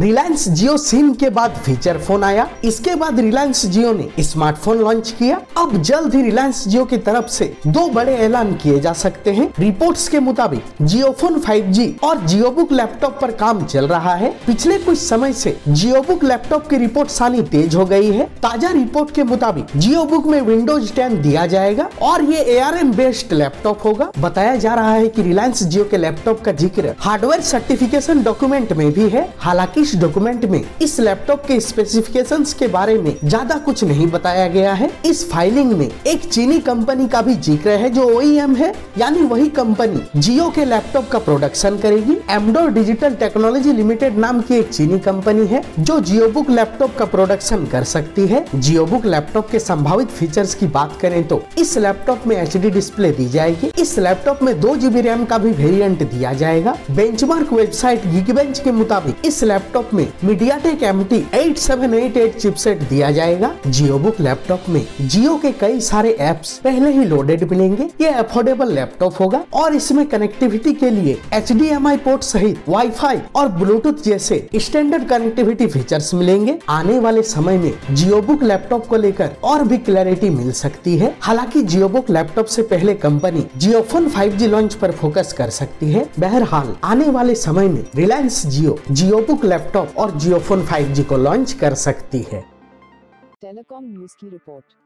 रिलायंस जियो SIM के बाद feature phone आया। इसके बाद रिलायंस जियो ने स्मार्टफोन लॉन्च किया। अब जल्द ही रिलायंस जियो की तरफ से 2 बड़े ऐलान किए जा सकते हैं। रिपोर्ट्स के मुताबिक जियोफोन 5G और जियोबुक लैपटॉप पर काम चल रहा है। पिछले कुछ समय से जियोबुक लैपटॉप की रिपोर्ट आनी तेज हो गई है। ताजा रिपोर्ट के मुताबिक जियोबुक में विंडोज 10 दिया जाएगा और ये ARM बेस्ड लैपटॉप होगा। बताया जा रहा है कि रिलायंस जियो के लैपटॉप का जिक्र हार्डवेयर सर्टिफिकेशन डॉक्यूमेंट में भी है। हालांकि इस डॉक्यूमेंट में इस लैपटॉप के स्पेसिफिकेशंस के बारे में ज्यादा कुछ नहीं बताया गया है। इस फाइलिंग में एक चीनी कंपनी का भी जिक्र है जो OEM है, यानी वही कंपनी जियो के लैपटॉप का प्रोडक्शन करेगी। एमडोर डिजिटल टेक्नोलॉजी लिमिटेड नाम की एक चीनी कंपनी है जो जियोबुक लैपटॉप का प्रोडक्शन कर सकती है। जियोबुक लैपटॉप के संभावित फीचर्स की बात करें तो इस लैपटॉप में HD डिस्प्ले दी जाएगी। इस लैपटॉप में 2 GB रैम का भी वेरिएंट दिया जाएगा। बेंचमार्क वेबसाइट गीकबेंच के मुताबिक इस लैपटॉप में MediaTek MT 8788 चिपसेट दिया जाएगा। जियोबुक लैपटॉप में जियो के कई सारे एप्स पहले ही लोडेड मिलेंगे। ये अफोर्डेबल लैपटॉप होगा और इसमें कनेक्टिविटी के लिए HDMI पोर्ट सहित वाईफाई और ब्लूटूथ जैसे स्टैंडर्ड कनेक्टिविटी फीचर्स मिलेंगे। आने वाले समय में जियोबुक लैपटॉप को लेकर और भी क्लैरिटी मिल सकती है। हालांकि जियोबुक लैपटॉप से पहले कंपनी जियोफोन 5G लॉन्च पर फोकस कर सकती है। बहरहाल आने वाले समय में रिलायंस जियो जियोबुक लैपटॉप और जियोफोन 5G को लॉन्च कर सकती है। टेलीकॉम न्यूज़ की रिपोर्ट।